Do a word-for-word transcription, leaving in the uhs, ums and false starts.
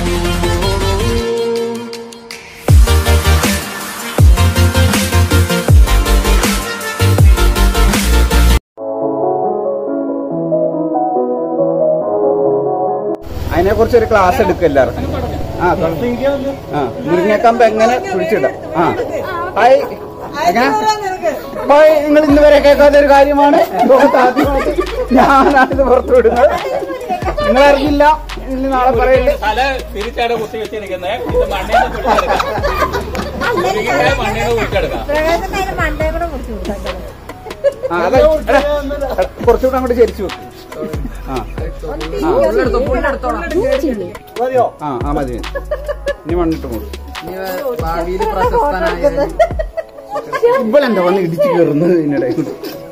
അതിനെ കുറിച്ച് ഒരു ക്ലാസ് എടുക്കും എല്ലാവർക്കും. ആ ആ മുരിങ്ങക്കമ്പ് എങ്ങനെ കുഴിച്ചിടാം. ആ ഹായ് എങ്ങനെ ഹായ് നിങ്ങൾ ഇന്ന് വരെ കേൾക്കാത്ത ഒരു കാര്യമാണ്. ഞാനാണിത് പുറത്തു വിടുന്നത്. നിങ്ങൾ അറിയില്ല. ഇന്ന് നാളെ പറയില്ല. കുറച്ചുകൂടെ അങ്ങോട്ട് ചരിച്ചു വെക്കും. ആ ആ മതി. ഇനി മണ്ണിട്ട് പോകും. ഇവളെന്താ വന്ന് ഇടിച്ചു കയറുന്നത് ഇതിനിടയിൽ.